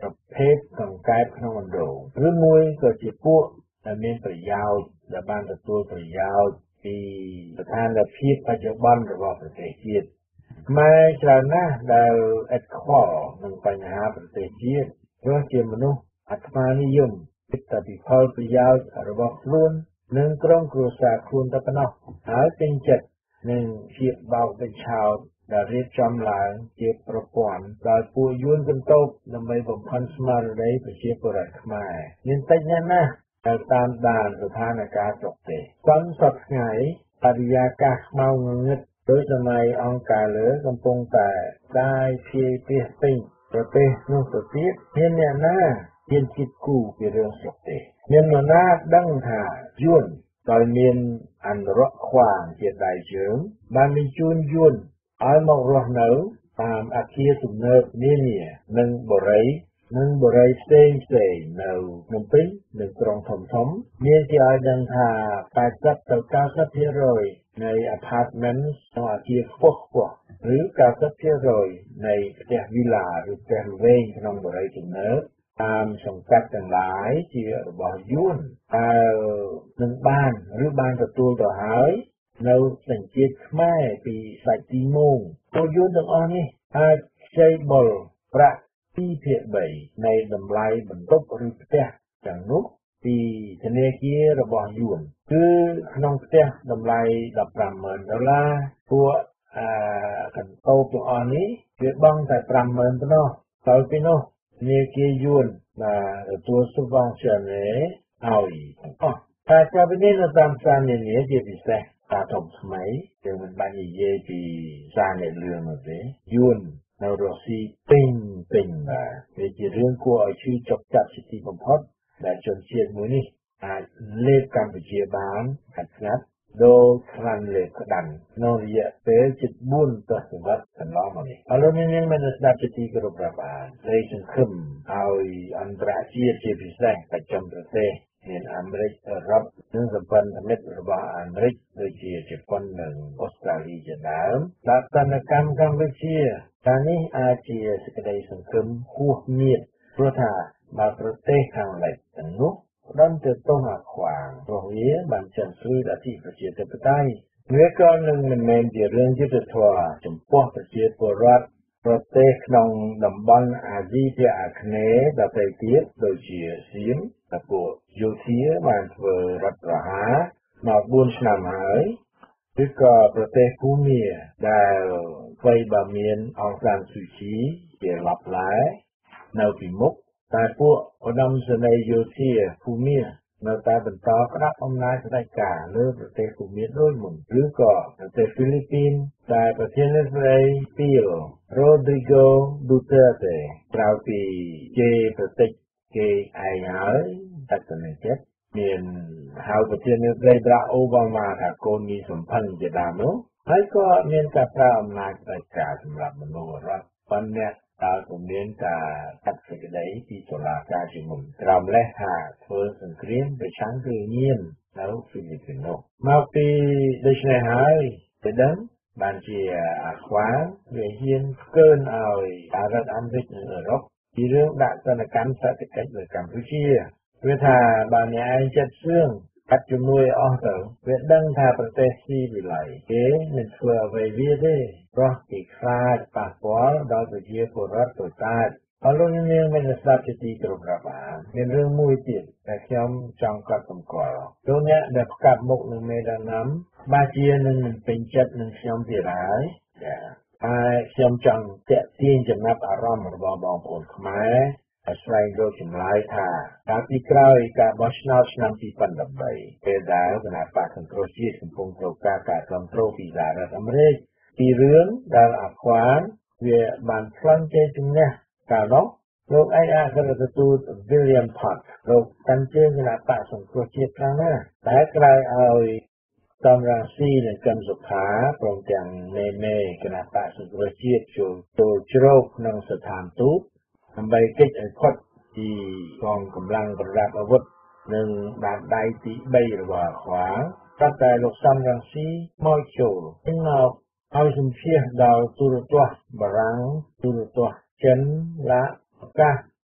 ប្រភេទក្នុងកែបក្នុងអណ្ដូងឬមួយក៏ជាពួកដែលមានប្រយោជន៍ដែលបានទទួលប្រយោជន៍ពីស្ថានភាពបច្ចុប្បន្នរបស់ប្រទេសជាតិខ្មែរច្រើនណាស់ដែលឥតខ្វល់នឹងបញ្ហាប្រទេសជាតិព្រោះជាមនុស្សអាត្មានិយមគិតតែពីផលប្រយោជន៍របស់ខ្លួននិងក្រុមគ្រួសារខ្លួនតែប៉ុណ្ណោះហើយពេញចិត្តនឹងជាបោកបញ្ឆោតដែលរៀបចំឡើងជាប្រព័ន្ធដោយពួកយួនកន្តោបដើម្បីបំផាន់ស្មារតីប្រជាពលរដ្ឋខ្មែរមានតិចណាស់ណាដែលតាមដានស្ថានភាពស្រុកទេសសំសពថ្ងៃបរិយាកាសខ្មៅងងឹតដោយសម័យអង្គការលើកំពុងតែដាយភាយពាសពេញប្រទេសនោះទៅទៀតមានអ្នកណាហ៊ានគិតគូរពីរឿងស្រុកទេសមាននរណាដឹងថាយួនដោយមានអនុរដ្ឋខ្វាងជាដៃជើងបានបញ្ជូនយួនឲ្យមករស់នៅតាមអគារទំនើបនានានិងបរិយានិងបរិយាផ្សេងផ្សេងនៅភ្នំពេញនិងក្រុងធំធំមានគេឲ្យដឹងថាប៉ែតសិបទៅเก้าสิบភាគរយនៃ apartment ក្នុងអគារខ្ពស់ខ្ពស់ឬเก้าสิบភាគរយនៃផ្ទះ villa ឬផ្ទះវែងក្នុងបរិយាទំនើបតាមសង្កាត់ទាំងឡាយជារបស់យួនហើយនឹងបានឬបានទទួលទៅហើយនៅសញ្ជាតិខ្មែរពីសាច់ទីមងពួកយួនទាំងអស់នេះអាចខ្ចីបុលប្រាក់ពីរភាគបីនៃតម្លៃបន្ទប់ឬផ្ទះទាំងនោះពីធនាគាររបស់យួនគឺក្នុងផ្ទះតម្លៃដប់ប្រាំម៉ឺនដុល្លារពួកអឺកន្តោបទាំងអស់នេះវាបង់តែប្រាំម៉ឺនប៉ុណ្ណោះទៅពីនោះធនាគារយួនបាទទទួល subvention ឲ្យអស់តែចាប់ពីនេះនៅតាមផ្សារនានាជាពិសេសការធំថ្មីយើងមិនបាននិយាយពីសារអ្នកលឿងនោះទេយួននៅរុស្ស៊ីពេញពេញបាទវាជារឿងគួរឲ្យឈឺចុកចាប់ជាទីបំផុតដែលជនជាតិមួយនេះអាចលេបកម្ពុជាបានខាត់ស្ងាត់ដោយខ្លាំងលេបក្តាន់ក្នុងរយៈពេលជិតបួនទសវត្សរ៍កន្លងមកនេះឥឡូវនេះមានមានស្ដាប់ជាទីគោរពរាប់អានលេខសង្ឃឹមឲ្យអន្តរជាតិជាពិសេសប្រចាំប្រទេសមានអាមេរិកអឺរ៉ុបនិងសម្ព័ន្ធមិត្តរបស់អាមេរិកដូចជាជប៉ុននិងអូស្ត្រាលីជាដើមដាក់ទណ្ឌកម្មកម្ពុជាការនេះអាចជាសេចក្តីសង្ឃឹមហួសមៀតព្រោះថាបើប្រទេសខាងលិចទាំងនោះផ្ដំទៅទោសអាខ្វាងព្រោះវាបានចាត់ស្គាល់អធិប្រជាធិបតេយ្យវាក៏នឹងមិនមែនជារឿងយុត្តិធម៌ចំពោះប្រជាពលរដ្ឋប្រទេសក្នុងតំបន់អាស៊ីភាគអាគ្នេយ៍ដទៃទៀតដូចជាសៀមតពួកយោធាបានធ្វើរដ្ឋប្រហារមកបួនឆ្នាំហើយឬក៏ប្រទេសភូមាដែលអ្វីបើមានអង្គការស៊ូជីជាឡប់ឡាយនៅពីមុខតែពួកឧត្តមសេនីយ៍យោធាភូមានៅតែបន្តក្តាប់អំណាចផ្ដាច់ការលើប្រទេសភូមាដូចមុនឬក៏ប្រទេសហ្វីលីពីនដែលប្រធានាធិបតីពីល Rodrigo Duterte ក្រៅពីជេរប្រទេសគេឯងហើយតែទៅនេះចិត្តមានហៅប្រធានាធិបតី Barack Obama ថាកូនមីសំផឹងជាដើមនោះហើយក៏មានការប្រើអំណាចផ្ដាច់ការសម្រាប់មនុស្សរដ្ឋប៉ុន្តែតើក៏មានការកាត់សេចក្តីពីតុលាការជាមុនក្រោមលេសថាធ្វើសង្គ្រាមប្រឆាំងគ្រឿងញៀននៅហ្វីលីពីននោះមកពីដូច្នេះហើយទៅដឹងបានជាអាខ្វាងវាហ៊ានកើនឲ្យអារដ្ឋអាមេរិកនិងអឺរ៉ុបពីរឿងដាក់ទណ្ឌកម្មសេដ្ឋកិច្ចលើកម្ពុជាវាថាបើអ្នកឯងចិត្តសឿងកាត់ជំនួយអស់ទៅវាដឹងថាប្រទេសស៊ីវិល័យគេមិនធ្វើអ្វីវាទេព្រោះគេខ្លាចប៉ះពាល់ដល់ប្រជាពលរដ្ឋទៅតាចអរលោកនាងមានស្ដាប់ជាទីគោរពរាប់អានមានរឿងមួយទៀតដែលខ្ញុំចង់កត់សម្គាល់លោកអ្នកដែលផ្កាប់មុខនឹងមេដាណាំបាជានឹងមិនពេញចិត្តនឹងខ្ញុំទៀតហើយចាហើយខ្ញុំចង់តាក់ទាញចំណាប់អារម្មណ៍របស់បងប្អូនខ្មែរឲ្យស្វែងរកចម្លើយថាកាលពីក្រោយការបោះឆ្នោតឆ្នាំពីរពាន់ដប់បីពេលដែលគណៈបកសង្គ្រោះជាតិកំពុងត្រូវការការគ្រប់គ្រងពីសហរដ្ឋអាមេរិកពីរឿងដែលអាខ្វាងវាបានផ្លន់ជ័យជំនះកាលនោះលោកឯកអគ្គរដ្ឋទូត William Pot លោកកាន់ជើងគណៈបកសង្គ្រោះជាតិខ្លាំងណាស់តែក្រោយឲ្យតំរាស៊ីនិងកឹមសុខាព្រមទាំងមេមេគណៈបកសង្គ្រោះជាតិចូលចូលជ្រោកក្នុងស្ថានទូតដើម្បីកិច្ចឲ្យផុតពីកងកម្លាំងប្រដាប់អាវុធនិងបានដៃទីបីរបស់អាខ្វាងតែតែលោកសំរងស៊ីមកចូលវិញមកឲ្យសម្ភាសដល់ទូរទស្សន៍បារាំងទូរទស្សន៍ចិនឡាឱកាស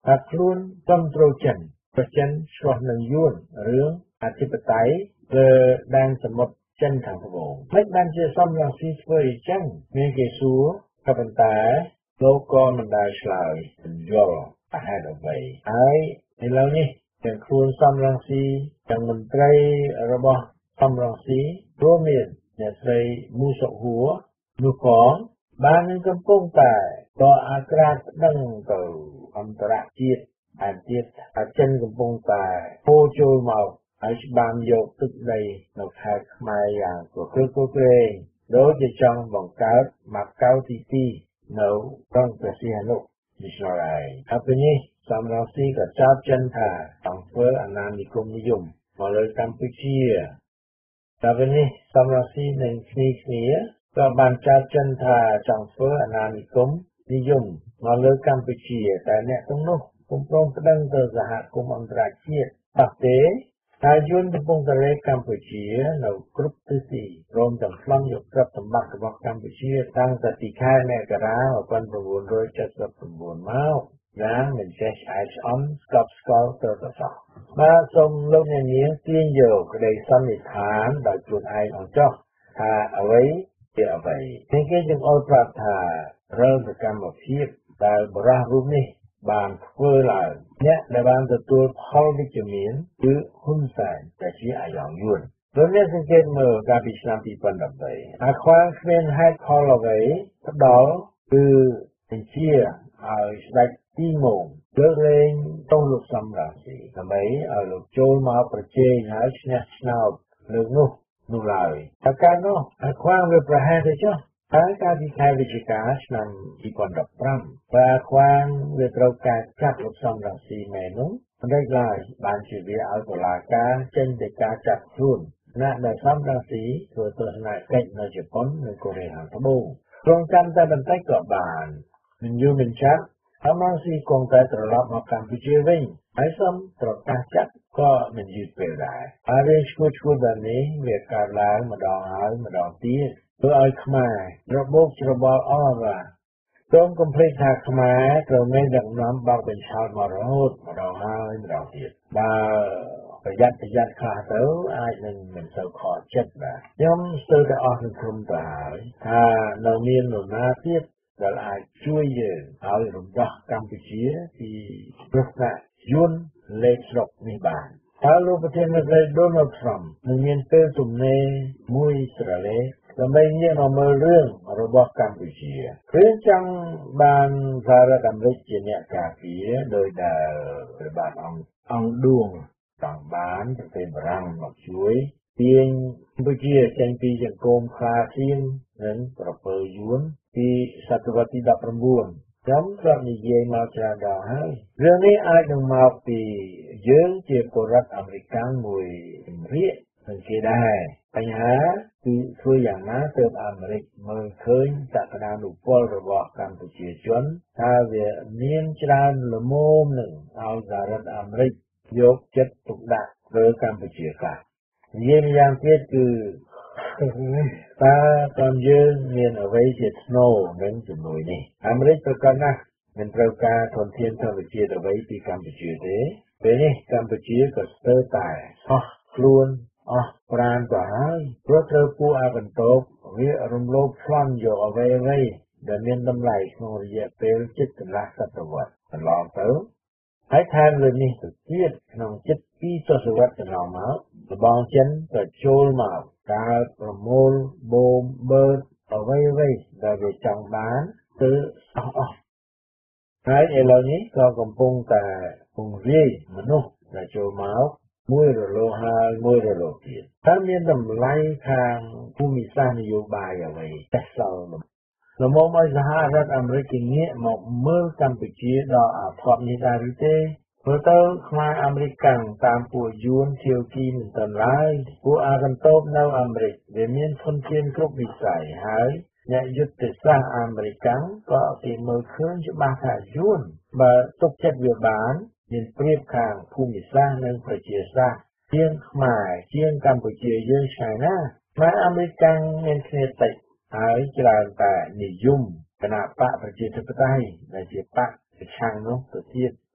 ថាខ្លួនគ្រប់គ្រងចិនប្រចិនឆ្លោះនឹងយួនរឿងអធិបតេយ្យលើដែនសមុទ្រចិនខាងត្បូងមិនបានជាសំរងស៊ីធ្វើអញ្ចឹងមានគេសួរក៏ប៉ុន្តែលោកក៏មិនដែលឆ្លើយមិនយល់អាហេតុអ្វីហើយឥឡូវនេះទាំងខ្លួនសំរងស៊ីទាំងមន្ត្រីរបស់សំរងស៊ីរួមមានអ្នកស្រីមូសុហួរនោះក៏បាននឹងកំពុងតែក៏អាក្រាតប្តឹងទៅអន្តរជាតិអាទៀតអាចិនកំពុងតែហូរចូលមកហើយច្បាមយកទឹកដីនៅខេត្តខ្មែរយ៉ាងក៏គឺក៏ក្រែងដោយជាចង់បង្កើតមកកៅទីទីនៅក្នុងប្រទេសនោះនេះហើយហើយពេលនេះសំរងស៊ីក៏ចោទចិនថាต้องធ្វើអាណានិគមនិយមមកលើកម្ពុជាតែពេលនេះសំរងស៊ីនឹងគ្នាគ្នាក៏បានចោទចិនថាចង់ធ្វើអាណានិគមនិយមមកលើកម្ពុជាតែអ្នកទាំងនោះកំពុងប្តឹងទៅសហគមន៍អន្តរជាតិតែទេហើយយួនកំពុងតែលេបកម្ពុជានៅគ្រប់ទិសទីព្រមទាំងប្លន់យកទ្រព្យសម្បត្តិរបស់កម្ពុជាតាំងតែពីខែមករាmột nghìn chín trăm bảy mươi chínមកយ៉ាងមិនចេះឆ្អែតឆ្អន់ស្កប់ស្កល់ទៅទៅសោះបាទសូមលោកអ្នកនាងទាញយកក្តីសន្និដ្ឋានដោយខ្លួនឯងអញ្ចោះថាអ្វីជាអ្វីនេះគេจึงអល់ប្រាប់ថារឿងសកម្មភាពដែលបរិះរូបនេះបានធ្វើឡើងអ្នកដែលបានទទួលផលវិជ្ជមានគឺហ៊ុនសែនដែលជាអាយ៉ងយួនលោកអ្នកសង្កេតមើលកាលពីឆ្នាំពីរពាន់ដប់បីអាខ្វាងគ្មានហេតុផលអ្វីផ្ដល់គឺបញ្ជាឲ្យស្ដេចទីមងលើកលែងទោសលោកសំរងស៊ីដើម្បីឲ្យលោកចូលមកប្រជែងហើយឈ្នះឆ្នោតលើកនោះនោះឡើយតែកាលនោះអាខ្វាងវាប្រហែលទៅចុះហើយកាលពីខែវិច្ឆិកាឆ្នាំពីរពាន់ដប់ប្រាំបាទខ្វាងវាត្រូវការកាត់លោកសំរងស៊ីមែននោះមិនได้ឡើយបានជាវាឲ្យតុលាការចេញទៅការចាត់ខ្លួនអ្នកដែលសំរងស៊ីធ្វើទស្សនកិច្ចនៅជប៉ុននិងកូរ៉េខាងត្បូងរងចាំតែបន្តិចក៏បានមិនយូរមិនឆាប់សំរងស៊ីគង់តែត្រឡប់មកកម្ពុជាវិញហើយសូមប្រកាសចាត់ក៏មិនយឺតពេលដែរហើយរឿងឈ្មោះឈ្មោះแบบនេះវាកើតឡើងម្ដងហើយម្ដងទៀតធ្វើឲ្យខ្មែររបបច្របល់អស់រាសូមកុំភ្លេចថាខ្មែរត្រូវមានដឹកនាំបោកបញ្ឆោតមករហូតម្ដងហើយម្ដងទៀតបើប្រយ័ត្នប្រយ័ត្នខ្លះទៅអាចនឹងមិនសូវខកចិត្តដែរខ្ញុំស្ទើរតែអស់សង្ឃឹមទៅហើយថានៅមាននរណាទៀតដែលអាចជួយយើងឲ្យរំដោះកម្ពុជាពីគ្រោះថ្នាក់យួនលេខស្រុកនេះបានហើយលោកប្រធានរដ្ឋ Donald Trump នឹងមានពេលទំនេរមួយស្រឡេកដើម្បីងាកមកមើលរឿងរបស់កម្ពុជារឿងចង់បានសហរដ្ឋអាមេរិកជាអ្នកការពារដោយដែលព្រះបាទអង្គអង្គឌួងចង់បានប្រទេសបារាំងមកជួយទាញកម្ពុជាចេញពីចង្កូមខ្លាសៀងនិងប្រពើយួនពីសតវត្សទីដប់ប្រាំបួនខ្ញុំធ្លាប់និយាយមកច្រើនដងហើយរឿងនេះអាចនឹងមកពីយើងជាពលរដ្ឋអាមេរិកមួយជំរាកនឹងគេដែរបញ្ហាគឺធ្វើយ៉ាងណាទើបអាមេរិកមើលឃើញសក្តានុពលរបស់កម្ពុជាជនថាវាមានច្រើនល្មមនឹងឲ្យសហរដ្ឋអាមេរិកយកចិត្តទុកដាក់លើកម្ពុជាខ្លះនិយាយម្យ៉ាងទៀតគឺតើតើយើងមានអ្វីជាថ្នូរនឹងជំនួយនេះអាមេរិកប្រកាសណាស់មិនត្រូវការធនធានធម្មជាតិអ្វីពីកម្ពុជាទេពេលនេះកម្ពុជាក៏ស្ទើរតែហោះខ្លួនអស់ប្រាណទៅហើយព្រោះត្រូវពួកអាបន្ទោបវារំលោភប្លន់យកអ្វីអ្វីដែលមានតម្លៃក្នុងរយៈពេលជិតកន្លះសតវត្សកន្លងទៅហើយថែមលើនេះទៅទៀតក្នុងជិតពីរទសវត្សរ៍កន្លងមកលបងចិនក៏ចូលមកការប្រមូលបូមបឺតអ្វីអ្វីដែលវាចង់បានគឺអស់អស់ហើយឥឡូវនេះក៏កំពុងតែពង្រាយមនុស្សដែលចូលមកមួយរលកហើយមួយរលកទៀតតែមានតម្លៃខាងភូមិសាស្ត្រនយោបាយអ្វីតែសល់ល្មមឲ្យសហរដ្ឋអាមេរិកងាកមកមើលកម្ពុជាដល់អាភ័ព្វនេះដែរឬទេព្រោះទៅខ្មែរអាមេរិកតាមពួកយួនធៀវគីមិនទាន់ឡើយពួកអាកន្តោបនៅអាមេរិកវាមានធនធានគ្រប់វិស័យហើយអ្នកយុទ្ធសាស្ត្រអាមេរិកក៏គេមើលឃើញច្បាស់ថាយួនបើទុកចិត្តវាបានមានព្រៀបខាងភូមិសាស្ត្រនិងប្រជាសាស្ត្រជាងខ្មែរជាងកម្ពុជាយើងឆ្ងាយណាស់ខ្មែរអាមេរិកមានគ្នាតិចហើយច្រើនតែនិយមគណៈបកប្រជាធិបតេយ្យដែលជាបកប្រឆាំងនោះទៅទៀត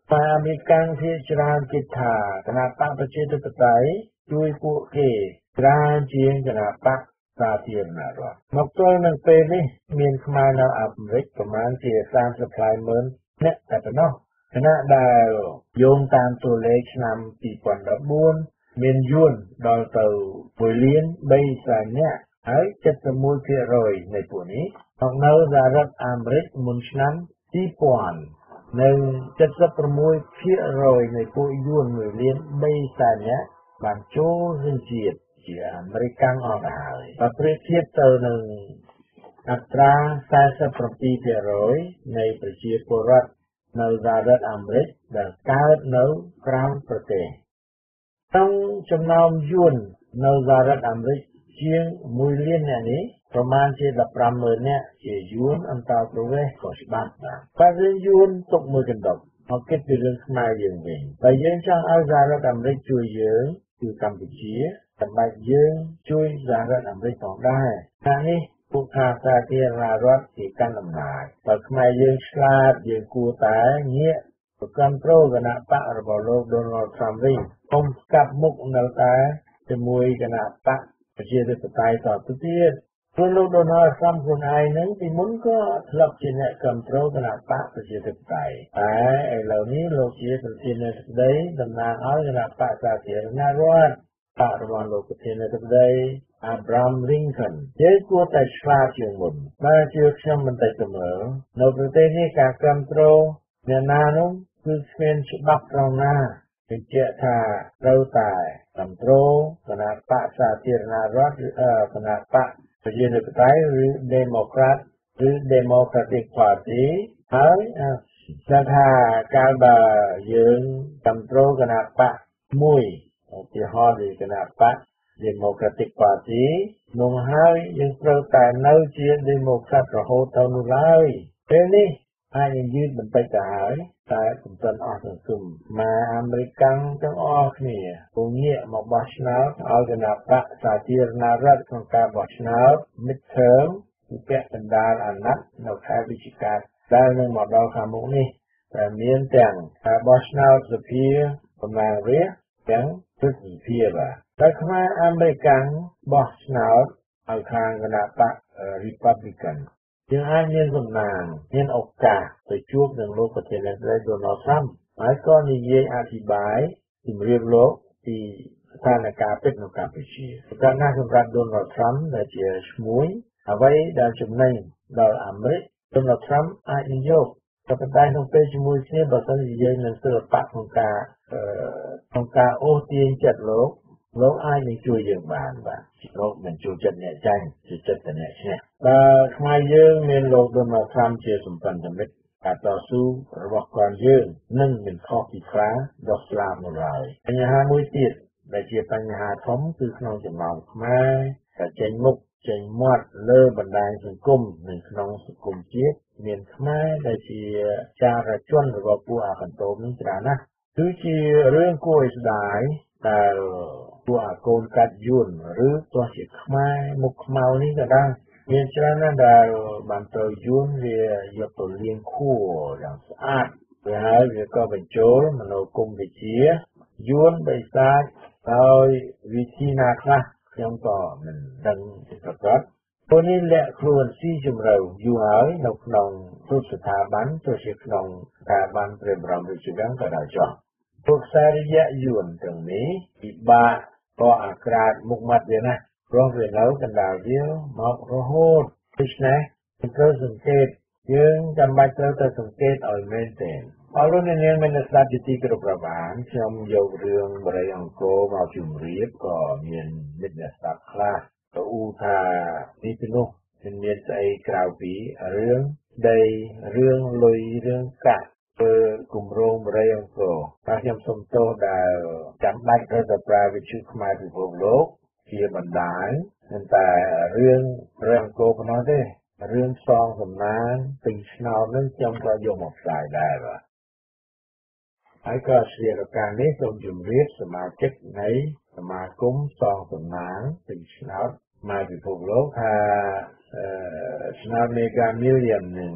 អាមេរិកភាគច្រើនគិតថាគណៈបកប្រជាធិបតេយ្យជួយពួកគេច្រើនជាងគណៈបកសាធារណរដ្ឋមកទល់នឹងពេលនេះមានខ្មែរនៅអាមេរិកប្រមាណជាសាមសិបផ្លាយម៉ឺនអ្នកតែប៉ុណ្ណោះខណៈដែលយោងតាមតួលេខឆ្នាំពីរពាន់ដប់បួនមានយួនដល់ទៅមួយលានបីសែននាក់ហើយចិតតែមួយភាគរយនៃពួកនេះមកនៅសហរដ្ឋអាមេរិកមុនឆ្នាំពីរពាន់នៅចិតតែប្រាំមួយភាគរយនៃពួកយួនមួយលានបីសែននាក់បានចូលរួមជាតិជាអាមេរិកអស់ទៅហើយបើប្រៀបធៀបទៅនឹងអត្រាសែនសិបប្រាំពីរភាគរយនៃប្រជាពលរដ្ឋនៅសហរដ្ឋអាមេរិកដែលកើតនៅក្រៅប្រទេសក្នុងចំណោមយួននៅសហរដ្ឋអាមេរិកជាងមួយលាននាក់នេះប្រមាណជាដប់ប្រាំម៉ឺននាក់ជាយួនអន្តោប្រវេសន៍ខុសច្បាប់បាទបើរឿងយួនទុកមួយកណ្ដុបមកគិតពីរឿងខ្មែរយើងវិញបើយើងចង់ឲ្យសហរដ្ឋអាមេរិកជួយយើងគឺកម្ពុជាសម្រាប់យើងជួយសហរដ្ឋអាមេរិកផងដែរថានេះពួកខាងសាធារណរដ្ឋគេកាន់អំណាចបើខ្មែរយើងឆ្លាតយើងគួរតែងាកប្រកាន់ប្រូគណៈបករបស់លោក Donald Trump វិញកុំស្កាប់មុខនៅតែជាមួយគណៈបកប្រជាធិបតេយ្យតទៅទៀតព្រោះលោក Donald Trump ខ្លួនឯងហ្នឹងពីមុនក៏ធ្លាប់ជាអ្នកគ្រប់គ្រងគណៈបកប្រជាធិបតេយ្យតែឥឡូវនេះលោកជាប្រធានាធិបតីតំណាងឲ្យគណៈបកសាធារណរដ្ឋបករបស់លោកប្រធានាធិបតី Abraham Lincoln យើងគួរតែឆ្លាតជាងមុនបើជាខ្ញុំមិនតែទៅមើលនៅប្រទេសនេះការគ្រប់គ្រងអ្នកណានោះគឺគ្មានច្បាប់ត្រង់ណាបញ្ជាក់ថាត្រូវតែគ្រប់គ្រងគណៈបកសាធារណរដ្ឋគណៈបកប្រជាធិបតេយ្យឬ Democrat ឬ Democratic Party ហើយថាថាកាលបើយើងគ្រប់គ្រងគណៈបកមួយឧទាហរណ៍ពីគណៈបក Democratic Party នោះហើយយើងត្រូវតែនៅជា Democrat រហូតទៅនោះឡើយពេលនេះអាចនឹងយឺតបន្តិចទៅហើយតែមិនទាន់អស់សង្ឃឹមមកអាមេរិកទាំងអស់គ្នាពងងាកមកបោះឆ្នោតឲ្យគណៈបកសាធារណរដ្ឋក្នុងការបោះឆ្នោត midterm គឺពាក់កណ្ដាលអាណត្តិនៅខែវិច្ឆិកាដែលនឹងមកដល់ខាងមុខនេះតែមានទាំងការបោះឆ្នោតសភាតំណាងរាស្ត្រទាំងព្រឹទ្ធសភាបាទតែខ្មែរអាមេរិកបោះឆ្នោតឲ្យខាងគណៈបក Republicanយើងអាចមានសំណាងមានឱកាសទៅជួបនឹងលោកប្រធានាធិបតី Donald Trump ហើយក៏និយាយអធិប្បាយជំរាបលោកពីស្ថានភាពពិតនៅកម្ពុជាប្រកាសណាស់សម្រាប់ Donald Trump ដែលជាឈ្មួញអ្វីដែលចំណេញដល់អាមេរិក Donald Trump អាចនិយោគតែប៉ុន្តែក្នុងពេលជាមួយគ្នាបើសិនជាយើងនឹងសិល្បៈក្នុងការក្នុងការអូសទាញចិត្តលោកលោកអាចនឹងជួយយើងបានបាទលោកមិនជួយចិត្តអ្នកចាញ់ជួយចិត្តតែអ្នកឈ្នះបើខ្មែរយើងមានលោក Donald Trump ជាសម្ព័ន្ធមិត្តការតស៊ូរបស់គាត់យើងនឹងមិនខុសពីខ្លាដោះស្លាបនោះឡើយបញ្ហាមួយទៀតដែលជាបញ្ហាធំគឺក្នុងចំណោមខ្មែរដែលចេញមុខចេញមាត់លើបណ្ដាញសង្គមនិងក្នុងសង្គមជាតិមានខ្មែរដែលជាចារជនរបស់ពួកអាកន្តោមនេះច្រើនណាស់គឺជារឿងគួរឲ្យស្ដាយដែលពួកអាកូនកាត់យួនឬទោះជាខ្មែរមុខខ្មៅនេះក៏ដោយមានច្រើនណាស់ដែលបានត្រូវយួនវាយកទៅលាងខួរយ៉ាងស្អាតវាហើយវាក៏បញ្ចូលមនោគមវិជ្ជាយួនបិសាចដោយវិធីណាខ្លះខ្ញុំក៏មិនដឹងប្រកបព្រោះនេះលាក់ខ្លួនស៊ីជម្រៅយូរហើយនៅក្នុងគ្រប់ស្ថាប័នទោះជាក្នុងស្ថាប័នព្រះបរមរាជវាំងក៏ដោយចុះពួកខ្សែរយៈយួនទាំងនេះពិបាកក៏អាក្រាតមុខមាត់វាណាព្រោះវានៅកណ្ដាលវាមករហូតដូច្នេះត្រូវសង្កេតយើងចាំបាច់ត្រូវតែសង្កេតឲ្យមែនទែនអរលោកអ្នកនាងមានស្ដាប់ជាទីគោរពរាប់អានខ្ញុំយករឿងបរិយអង្គរមកជម្រាបក៏មានមិត្តអ្នកស្ដាប់ខ្លះទៅអ៊ូថានេះពីនោះមិនមានស្អីក្រៅពីរឿងដីរឿងលុយរឿងកាក់ធ្វើគម្រោងបរិយអង្គរតែខ្ញុំសូមទោសដែលចាំបាច់ត្រូវតែប្រើវិទ្យុខ្មែរពិភពលោកជាបណ្ដាញមិនតែរឿងបរិយអង្គរប៉ុណ្ណោះទេរឿងសងសំណាងពេញឆ្នោតនឹងខ្ញុំក៏យកមកផ្សាយដែរបាទហើយក៏ស្រីរការនេះសូមជម្រាបសមាជិកនៃសមាគមសងសំណាងពេញឆ្នោតមកពិភពលោកថាឆ្នោតមេហ្គាមីលៀននឹង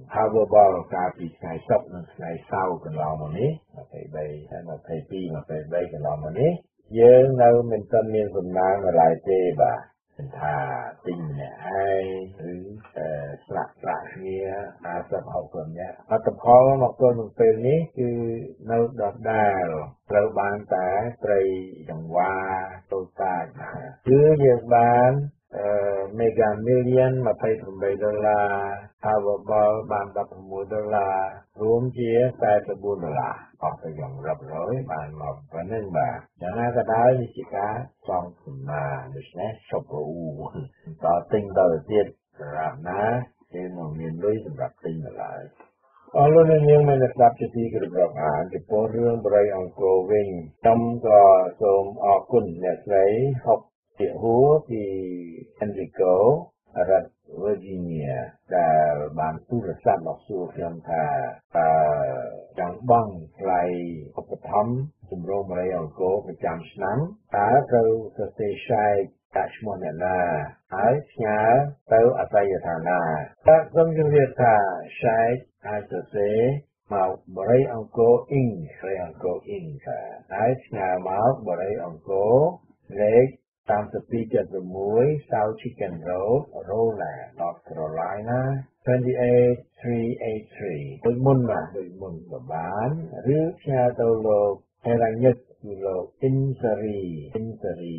Powerball កាលពីថ្ងៃសុក្រនិងថ្ងៃសៅរ៍កន្លងមកនេះ23ហើយ22 23កន្លងមកនេះយើងនៅមិនទាន់មានសំណាងនៅឡើយទេបាទថាទិញម្នាក់ឯងឬស្លាកស្លាកគ្នាห้าสิบ หกสิบនាក់អត្តផលមកទល់នឹងពេលនេះគឺនៅដដែលត្រូវបានតែត្រីចង្វាតូចតាចគឺយើងបានអឺ Mega Million 28ដុល្លារ Powerball បាន16ដុល្លាររួមជា44ដុល្លារអស់ទៅយ៉ាងរាប់រយបានមកប៉ុណ្្នឹងបាទយ៉ាងណាក៏ដោយនេះជាការសងសំណាដូច្នេះឈប់រੂដល់ទិញដល់ទៀតសម្រាប់ណាគេនឹងមានលុយសម្រាប់ទិញដល់ឡើយអរលោកអ្នកនាងមានស្ដាប់ជាទីគោរពរាប់អានចំពោះរឿងបរិយអង្គរវិញខ្ញុំក៏សូមអរគុណអ្នកស្រីហុកជាហួរពី Enrico រដ្ឋ Virginia ដែលបានទូរស័ព្ទមកសួរខ្ញុំថាតើចង់បង់ថ្លៃឧបត្ថម្ភគម្រោងបរិយអង្គរប្រចាំឆ្នាំតើត្រូវសរសេរឆែកដាក់ឈ្មោះអ្នកណាហើយផ្ញើទៅអតីតដ្ឋានណាតើខ្ញុំជម្រាបថាឆែកអាចសរសេរមកបរិយអង្គរ Inc បរិយអង្គរ Inc ហើយផ្ញើមកបរិយអង្គរលេខthirty-two seventy-six South Chicken Road, Roland, North Carolina twenty-eight three eighty-three ដូចមុនបាទដូចមុនក៏បានឬផ្ញើទៅលោកហេរ៉ាញឹកគឺលោក Insari Insari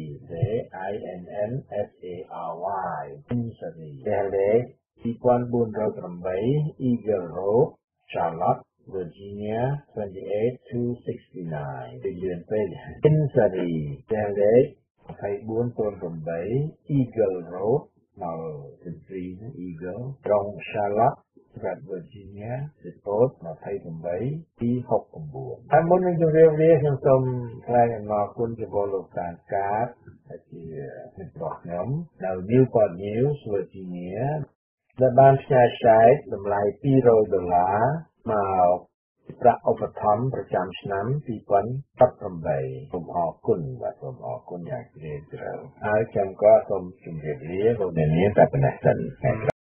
I N N S A R Y Insari ដែលលេខtwo four zero eight Eagle Road Charlotte Virginia twenty-eight two sixty-nine ពីលឿនពេក Insari ដែលលេខtwenty-four oh eight Eagle Road នៅ Cincinnati Eagle ក្រុង Charlotte រដ្ឋ Virginia ពីកូដtwenty-eight two sixty-nine ហើយមុននឹងជម្រាបលាខ្ញុំសូមថ្លែងអំណរគុណចំពោះលោកសានកាតជាមិត្តរបស់ខ្ញុំនៅ Newport News Virginia ដែលបានផ្ញើឆែកតម្លៃtwo hundredដុល្លារមកប្រាក់ឧបត្ថម្ភប្រចាំឆ្នាំtwenty eighteenសូមអរគុណបាទសូមអរគុណយ៉ាងជ្រាលជ្រៅហើយខ្ញុំក៏សូមជម្រាបលាលោកអ្នកនាងតែប៉ុណ្ណេះសិន